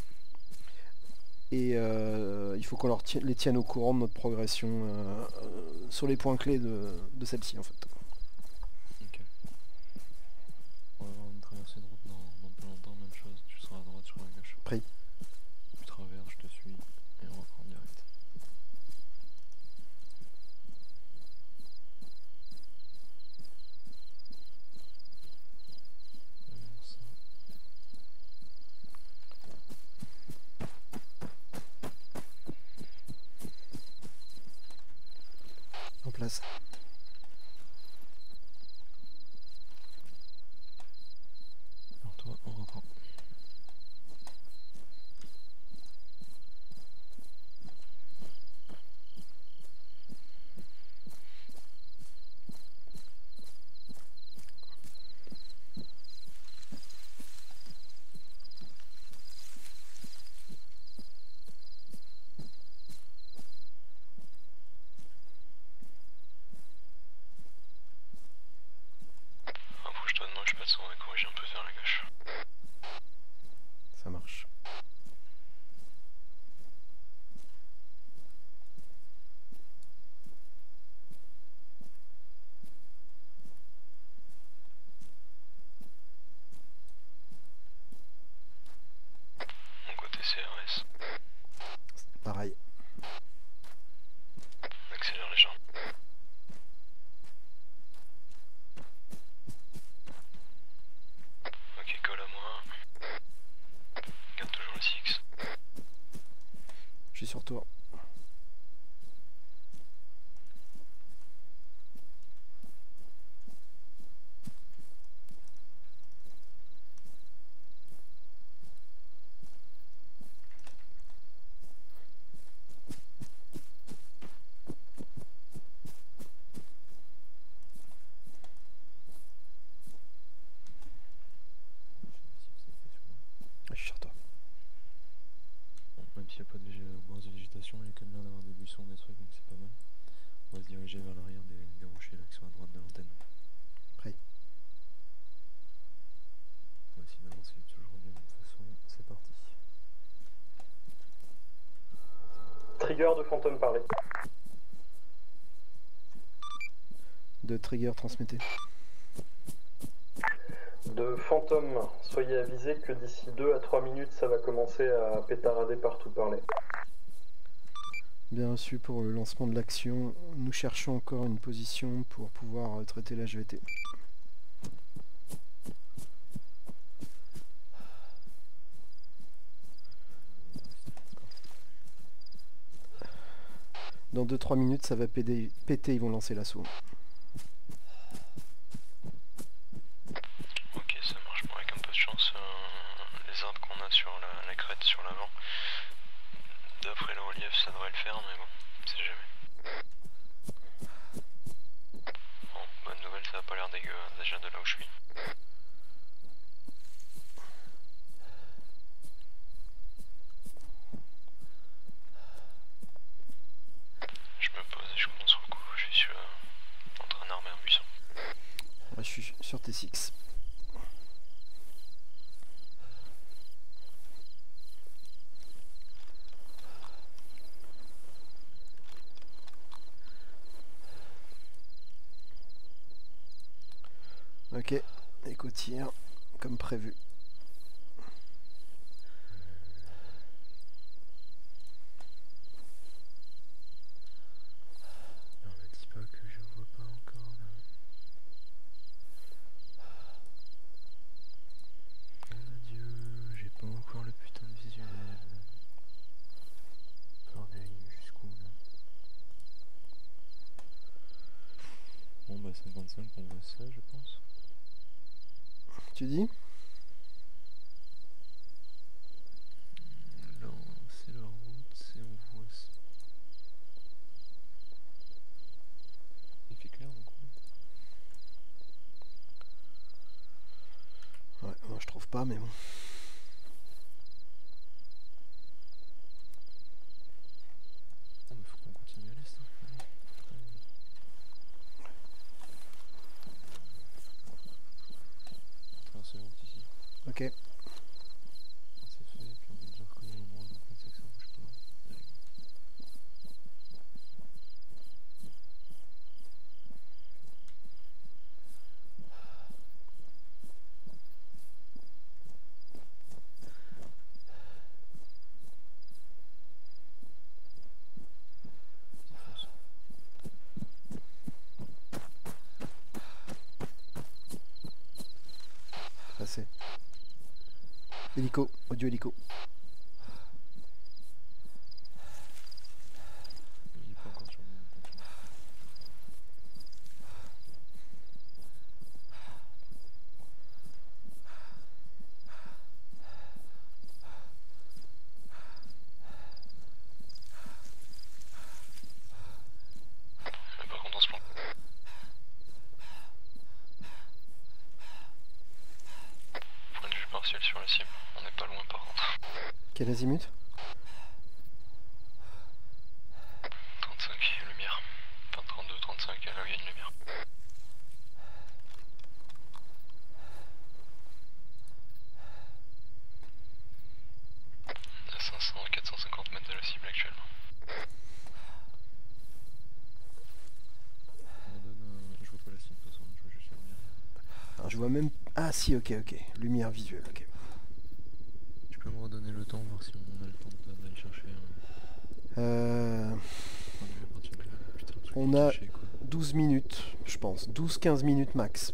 S2: Et euh, il faut qu'on leur tient, les tienne au courant de notre progression euh, euh, sur les points clés de, de celle-ci en fait.
S5: Ok. On va avoir une traversée de route dans, dans pas longtemps, même chose, tu seras à droite, je serai à gauche.
S2: Pris.
S5: Tu traverses, je te suis, et on reprend direct. Traverse.
S2: En place.
S5: Alors toi, on reprend.
S4: Rapproche-toi de moi, je passe, on va corriger un peu vers la gauche.
S2: Ça marche.
S4: Mon côté C R S.
S2: Pareil.
S4: Accélère les jambes. Ok, colle à moi. Garde toujours le six.
S2: Je suis sur toi. Je suis sur toi.
S5: Bon, même s'il n'y a pas de végé... grosse végétation, il y a quand même l'air d'avoir des buissons, des trucs, donc c'est pas mal. On va se diriger vers l'arrière des, des rochers là qui sont à droite de l'antenne.
S2: Prêt.
S5: On va essayer d'avancer toujours de la même façon, c'est parti.
S3: Trigger de fantôme parler.
S2: De trigger transmettez.
S3: De fantôme, soyez avisés que d'ici deux à trois minutes, ça va commencer à pétarader partout. Parler.
S2: Bien reçu pour le lancement de l'action. Nous cherchons encore une position pour pouvoir euh, traiter l'H V T. Dans deux trois minutes, ça va péter, péter, ils vont lancer l'assaut.
S4: Ok, ça marche. Bon, avec un peu de chance, euh, les arbres qu'on a sur la, la crête sur l'avant, d'après le relief, ça devrait le faire, mais bon, on sait jamais. Bon, bonne nouvelle, ça a pas l'air dégueu, hein, déjà de là où je suis. Je me pose et je commence le coup. Je suis sur, euh, en train d'armer un buisson.
S2: Là, je suis sur T six. Ok, écho tir, comme prévu.
S5: Non, me dis pas que je vois pas encore là. Mon adieu, j'ai pas encore le putain de visuel. Faut vérifier jusqu'où là. Bon bah cinquante-cinq on voit ça je pense.
S2: tu dis?
S5: Là, c'est la route, et on voit ça. Il fait clair, donc.
S2: Ouais, moi je trouve pas, mais bon.
S5: Oh, mais faut qu'on continue à l'est. Hein. Traverser la route ici.
S2: Ok.
S5: C'est fait, puis on a déjà reconnu au moins, donc on sait que ça bouge pas. Allez. Défonce.
S2: Passé. Hélico, audio hélico.
S5: Il est pas encore sur le même continent.
S4: Mais par contre on se plante. Point de vue partiel sur la cible. On n'est pas loin par contre.
S2: Quel azimut?
S4: trente-cinq lumière. Enfin trente-deux, trente-cinq, là où il y a une lumière. À cinq cents, quatre cent cinquante mètres de la cible actuellement.
S5: On me donne un... Je vois pas la cible de toute façon, je vois juste la lumière.
S2: Alors, je vois même... Ah si, ok, ok. Lumière visuelle, ok.
S5: Tu peux me redonner le temps, voir si on a le temps de- d'aller chercher un
S2: Euh...
S5: point de vue à partir de là. Putain, le truc
S2: On
S5: est
S2: a
S5: caché, quoi.
S2: douze minutes, je pense. douze quinze minutes max.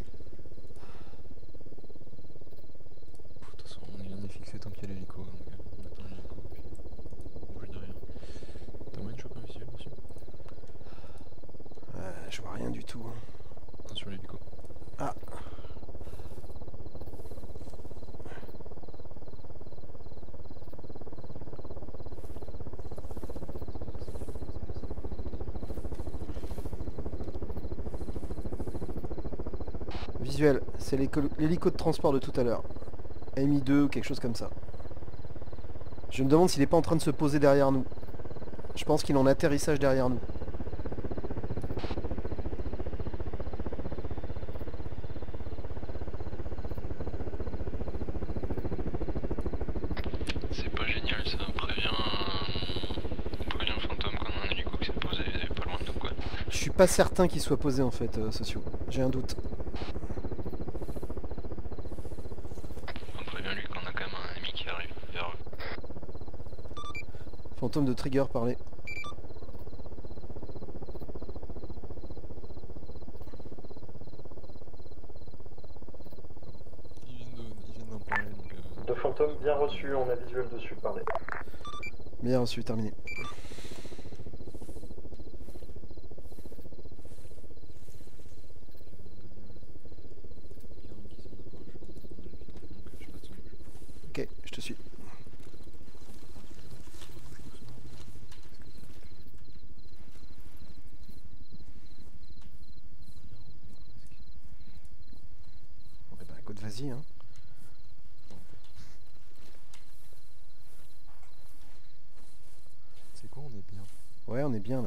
S5: De toute façon, on est bien fixé tant qu'il y a l'hélico, donc euh, on attend l'hélico, puis on bouge derrière. T'as moyen de choper un visuel dessus?
S2: Euh, je vois rien du tout. Hein.
S5: Non, sur l'hélico.
S2: Ah. Visuel, c'est l'hélico l'hélico de transport de tout à l'heure. M I deux ou quelque chose comme ça. Je me demande s'il n'est pas en train de se poser derrière nous. Je pense qu'il est en atterrissage derrière nous.
S4: C'est pas génial ça, préviens, euh, préviens le fantôme qu'on a un hélico qui s'est posé pas loin de nous quoi.
S2: Je suis pas certain qu'il soit posé en fait, euh, Socio. J'ai un doute.
S4: Enfin, préviens-lui qu'on a quand même un ennemi qui arrive vers eux.
S2: Fantôme de Trigger, parler.
S5: Ils viennent de- ils viennent d'en parler, donc... Euh...
S3: De fantôme bien reçu, on a visuel dessus, parlez.
S2: Bien reçu, terminé. Ok, je te suis. Ouais bah écoute, vas-y hein.
S5: C'est quoi, on est bien?
S2: Ouais, on est bien là.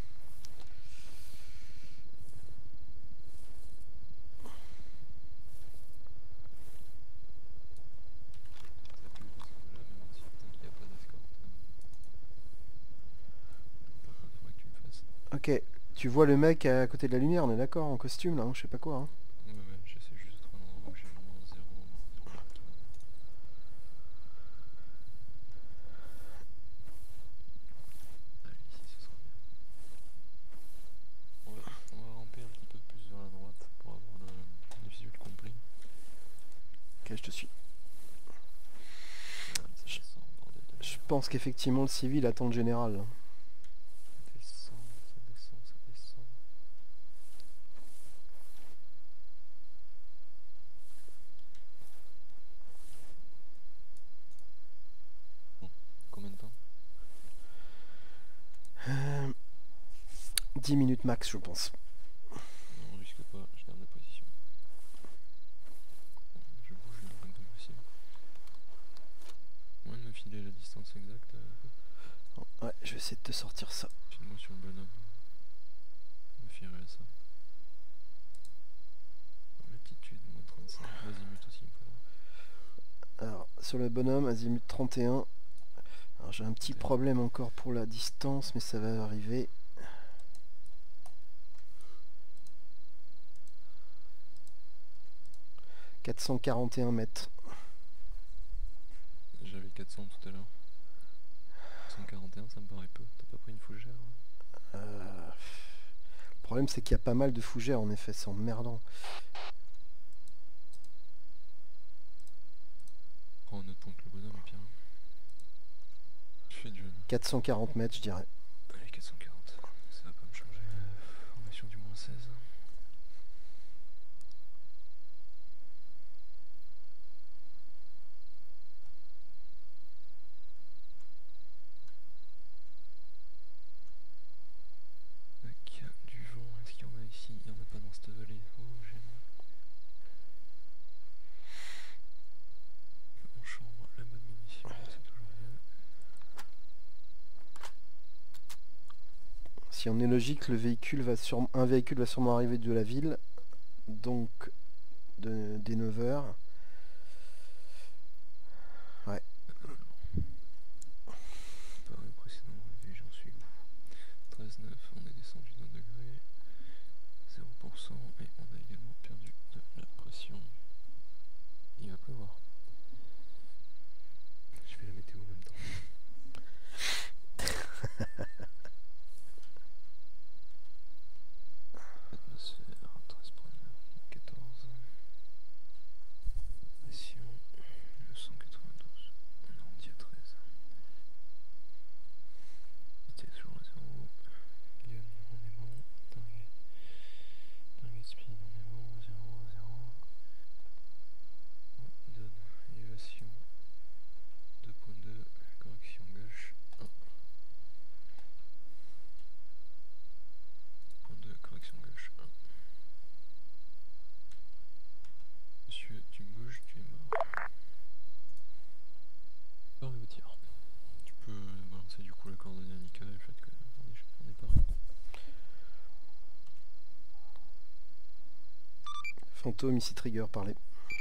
S5: Ça pue parce que là, même si tant qu'il n'y a pas d'escorte, euh... par contre, faudrait que tu me fasses.
S2: Ok, tu vois le mec à côté de la lumière, on est d'accord, en costume là, hein, je sais pas quoi. Hein.
S5: Ouais, ouais, j'essaie juste de trouver un endroit où j'ai vraiment zéro, zéro marque. Allez, ici ce sera bien. On va, on va ramper un petit peu plus vers la droite pour avoir le, le visuel complet.
S2: Ok, je te suis.
S5: Ouais, ça
S2: Je-
S5: descend, bordel de
S2: Je
S5: merde.
S2: pense qu'effectivement le civil attend le général. Là.
S5: Ça descend, ça descend, ça descend.
S2: dix minutes max, je pense.
S5: Non, on risque pas, je garde la position. Je bouge le moins peu possible. Moins de me filer la distance exacte. Euh,
S2: Ouais, je vais essayer de te sortir ça.
S5: File-moi sur le bonhomme. Je me fierai à ça. L'altitude, moins trente-cinq. L'azimut aussi, il me faudra.
S2: Alors, sur le bonhomme, azimut trente et un. Alors, j'ai un petit problème encore pour la distance, mais ça va arriver. quatre cent quarante et un mètres.
S5: J'avais quatre cents tout à l'heure. cent quarante et un, ça me paraît peu. T'as pas pris une fougère? Ouais.
S2: Euh, Le problème, c'est qu'il y a pas mal de fougères, en effet, c'est emmerdant.
S5: Prends un autre point que le bonhomme, et puis hein. Je fais du jeune.
S2: quatre cent quarante mètres, je dirais.
S5: Allez, quatre cent quarante. Ça va pas me changer. Euh, formation du moins seize. Tac, du vent. Est-ce qu'il y en a ici? Il y en a pas dans cette vallée. Oh, gênant. En chambre, la bonne munition, c'est toujours bien.
S2: Si on est logique, le véhicule va sur... un véhicule va sûrement arriver de la ville, donc de... dès neuf heures. Ouais.
S5: Par le précédent relevé, j'en suis où? treize neuf, on est descendu d'un degré. zéro pour cent et on a également perdu de la pression. Il va pleuvoir. Je fais la météo en même temps. Atmosphère, treize virgule neuf, quatorze. Pression, cent quatre-vingt-douze. On arrondit à treize. Vitesse toujours à zéro. Gun, on est bon. Target. Target speed, on est bon. zéro, zéro. On donne élévation deux point deux. Correction gauche. un. Point deux, correction gauche. un. Monsieur, tu bouges, tu es mort. Pareil au tir. Tu peux balancer du coup la coordonnée à Nika et le fait que on est, on est pareil.
S2: Fantôme, ici Trigger, parlez.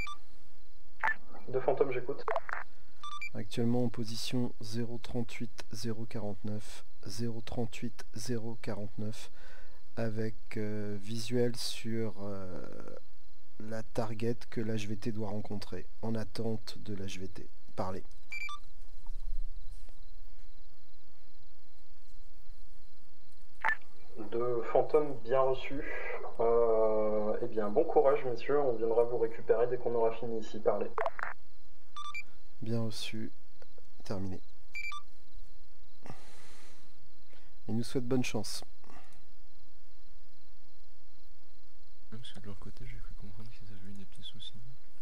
S3: De fantôme, j'écoute.
S2: Actuellement en position zéro trente-huit zéro quarante-neuf, zéro trente-huit zéro quarante-neuf, avec euh, visuel sur euh, la target que l'H V T doit rencontrer, en attente de l'H V T. Parlez.
S3: De fantôme, bien reçu. Euh, eh bien, bon courage, messieurs. On viendra vous récupérer dès qu'on aura fini ici. Parlez.
S2: Bien reçu. Terminé. Il nous souhaite bonne chance.
S5: Même parce que de leur côté, j'ai cru comprendre qu'ils avaient eu des petits soucis.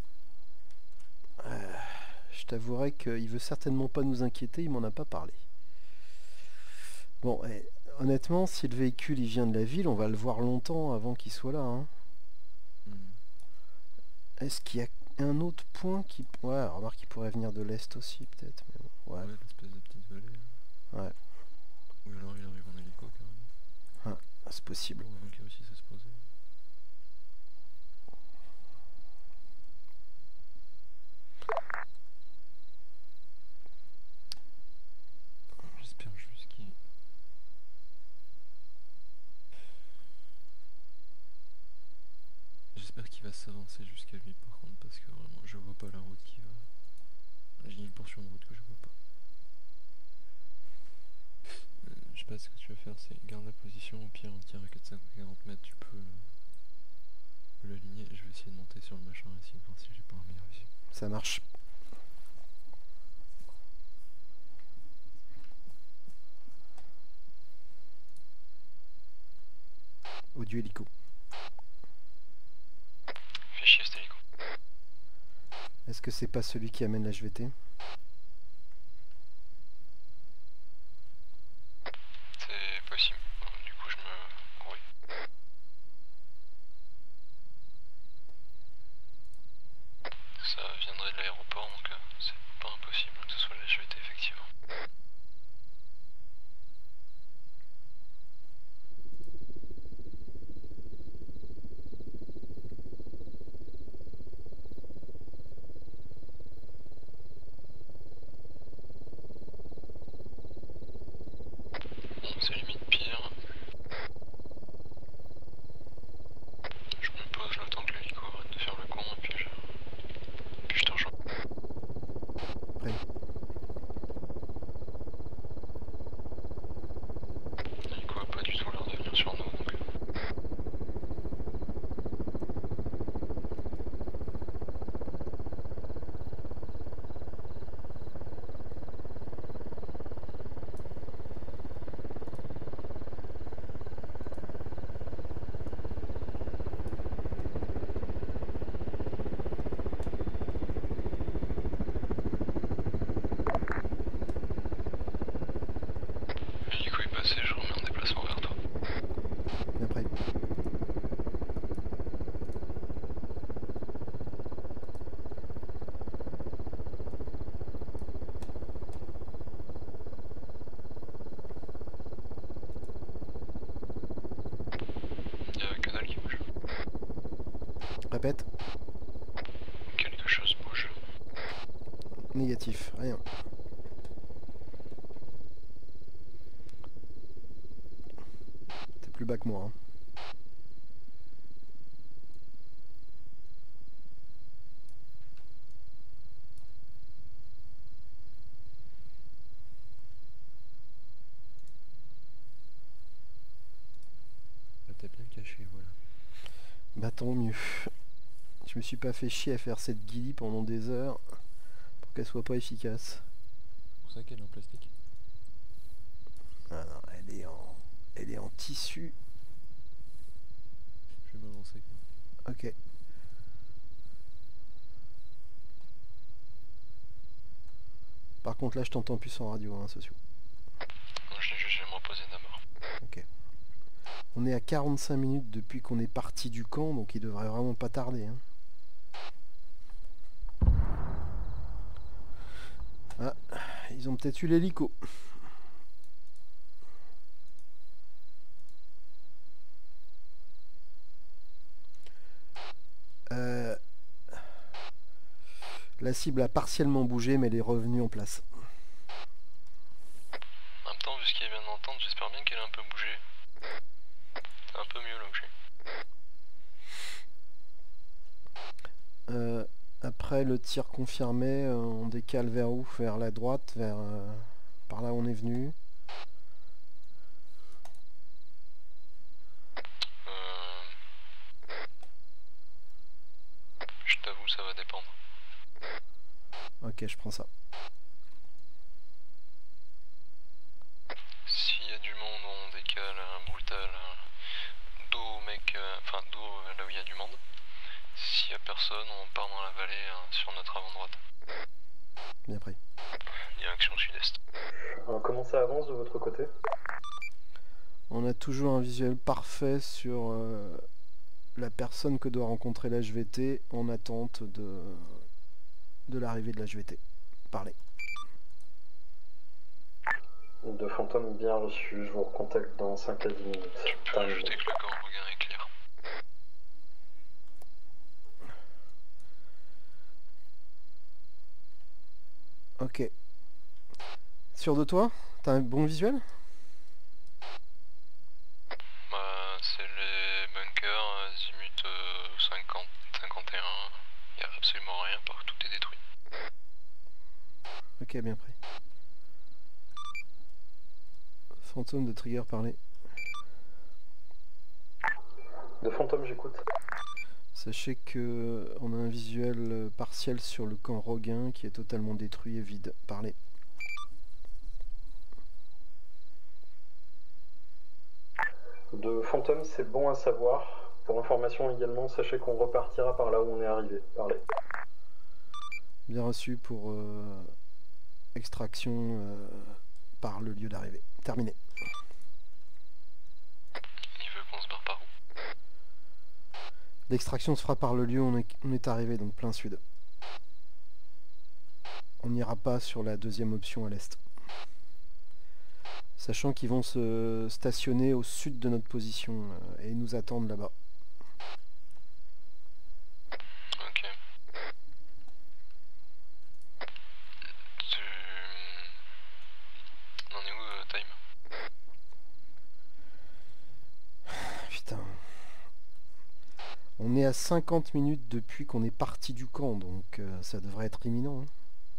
S2: Euh, je t'avouerai qu'il veut certainement pas nous inquiéter, il m'en a pas parlé. Bon, eh, honnêtement, si le véhicule il vient de la ville, on va le voir longtemps avant qu'il soit là. Hein.
S5: Hmm.
S2: Est-ce qu'il y a un autre point qui... Ouais, remarque qu'il pourrait venir de l'Est aussi, peut-être. mais bon, ouais.
S5: Ouais, l'espèce de petite vallée. Là.
S2: Ouais.
S5: Ou alors il arrive en hélico carrément.
S2: Ah, c'est possible.
S5: Bon, avant qu'il réussisse à se poser. J'espère juste qu'il... J'espère qu'il va s'avancer jusqu'à lui par contre, parce que vraiment je vois pas la route qui va... J'ai une portion de route que je vois pas. Euh, je sais pas, ce que tu vas faire, c'est garde la position, au pire on tire à quatre cent quarante mètres, tu peux, peux l'aligner. Je vais essayer de monter sur le machin et essayer de voir si j'ai pas un meilleur ici.
S2: Ça marche. Audio hélico.
S4: Fais chier cet hélico.
S2: Est-ce que c'est pas celui qui amène l'H V T?
S4: C'est possible. Du coup, je me
S2: Répète.
S4: Quelque chose bouge.
S2: Négatif, rien. T'es plus bas que moi. Hein.
S5: Là, t'as bien caché, voilà.
S2: Bah tant mieux. Je me suis pas fait chier à faire cette guilly pendant des heures pour qu'elle soit pas efficace.
S5: C'est pour ça qu'elle est en plastique.
S2: Ah non, elle est en, elle est en tissu.
S5: Je vais m'avancer quoi.
S2: Ok. Par contre là je t'entends plus en radio, hein, Socio.
S4: Non, je l'ai juste, je vais me reposer d'abord.
S2: Ok. On est à quarante-cinq minutes depuis qu'on est parti du camp, donc il devrait vraiment pas tarder. Hein. Ah, ils ont peut-être eu l'hélico. Euh, la cible a partiellement bougé, mais elle est revenue en place.
S4: En même temps, vu ce qu'il vient d'entendre, j'espère bien qu'elle a un peu bougé. C'est un peu mieux là où je suis.
S2: Euh, après le tir confirmé, euh, on décale vers où? Vers la droite, vers euh, par là où on est venu.
S4: Euh... Je t'avoue, ça va dépendre.
S2: Ok, je prends ça.
S4: S'il y a du monde, on décale un brutal euh, dos au mec, euh, enfin dos euh, là où il y a du monde. S'il y a personne, on part dans la vallée euh, sur notre avant droite.
S2: Bien pris.
S4: Direction sud-est.
S3: Euh, comment ça avance de votre côté?
S2: On a toujours un visuel parfait sur euh, la personne que doit rencontrer l'H V T en attente de, de l'arrivée de l'H V T. Parlez.
S3: De fantômes bien reçus, je vous recontacte dans cinq à dix minutes.
S4: Tu peux
S3: Terminé.
S4: ajouter que le camp regain est clair.
S2: Ok. Sûr de toi? T'as un bon visuel?
S4: Bah, c'est les bunkers, azimut euh, cinquante, cinquante et un. Il n'y a absolument rien, parce que tout est détruit.
S2: Ok, bien pris. Fantôme de Trigger, parlez.
S3: De fantômes, j'écoute.
S2: Sachez que on a un visuel partiel sur le camp Roguin qui est totalement détruit et vide. Parlez.
S3: De fantômes, c'est bon à savoir. Pour information également, sachez qu'on repartira par là où on est arrivé. Parlez.
S2: Bien reçu pour euh, extraction euh, par le lieu d'arrivée. Terminé.
S4: Il veut qu'on se barre par où?
S2: L'extraction se fera par le lieu où on est, on est arrivé, donc plein sud. On n'ira pas sur la deuxième option à l'est. Sachant qu'ils vont se stationner au sud de notre position euh, et nous attendre là-bas.
S4: Ok. Tu... On en est où, euh, time?
S2: Putain. On est à cinquante minutes depuis qu'on est parti du camp, donc euh, ça devrait être imminent. Hein.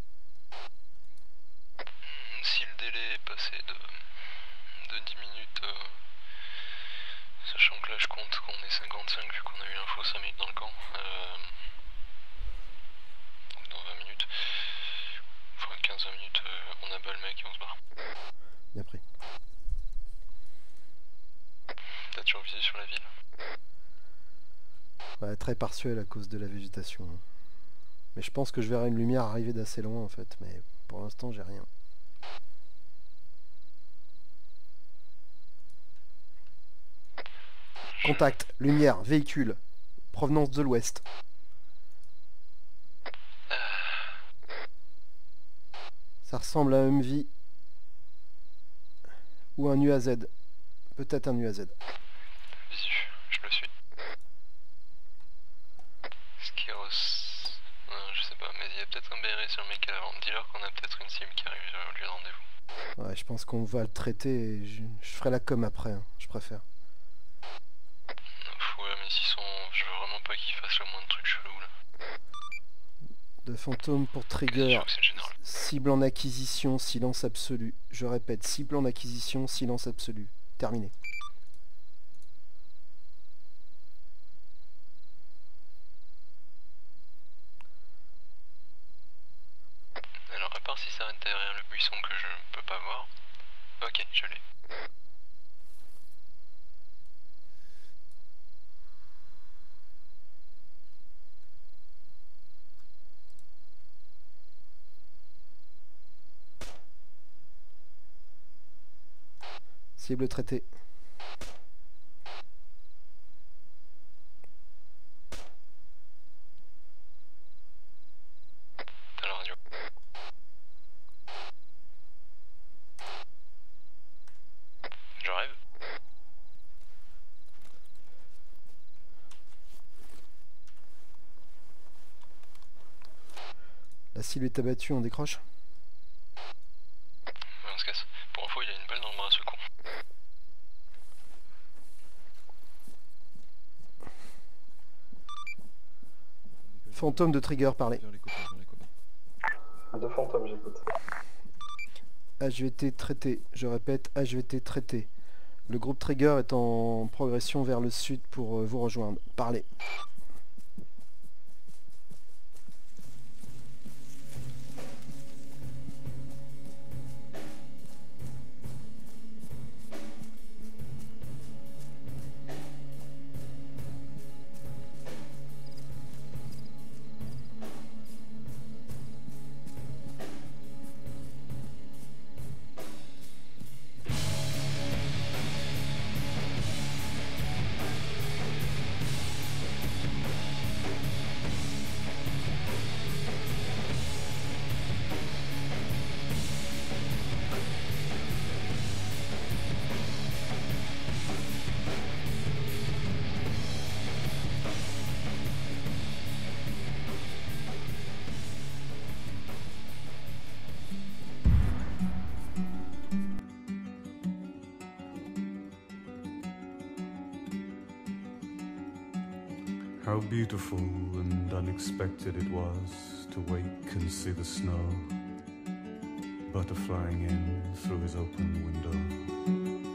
S4: Si le délai est passé de, de dix minutes, euh, sachant que là je compte qu'on est cinquante-cinq vu qu'on a eu l'info cinq minutes dans le camp, euh, donc dans vingt minutes, enfin quinze vingt minutes, euh, on abat le mec et on se barre.
S2: Bien pris.
S4: T'as toujours visé sur la ville?
S2: Ouais, très partiel à cause de la végétation. Hein. Mais je pense que je verrai une lumière arriver d'assez loin en fait, mais pour l'instant j'ai rien. Contact, lumière, véhicule, provenance de l'ouest. Ça ressemble à un Humvee ou un U A Z. Peut-être un U A Z.
S4: Visu, je le suis. a peut-être un B R sur le mec à l'avant. Dis-leur qu'on a peut-être une cible qui arrive au lieu de rendez-vous.
S2: Ouais, je pense qu'on va le traiter et je, je ferai la com après, hein, je préfère.
S4: Ouais, mais s'ils sont... Je veux vraiment pas qu'ils fassent le moins de trucs chelous là.
S2: De fantôme pour
S4: Vas-y, je
S2: trigger.
S4: crois que c'est le général.
S2: Cible en acquisition, silence absolu. Je répète, cible en acquisition, silence absolu. Terminé.
S4: Alors, à part si ça arrête derrière le buisson que je peux pas voir. Ok, je l'ai.
S2: Cible traitée.
S4: T'as la radio. Je rêve.
S2: La cible est abattue, on décroche.
S4: Ouais, on se casse. Pour info, il a une balle dans le bras, ce con.
S2: Fantôme de trigger, parlez.
S5: Vers les copains, vers les copains.
S3: De fantôme, j'écoute.
S2: H V T traité. Je répète, H V T traité. Le groupe trigger est en progression vers le sud pour euh, vous rejoindre. Parlez.
S8: How beautiful and unexpected it was to wake and see the snow, butterflying in through his open window.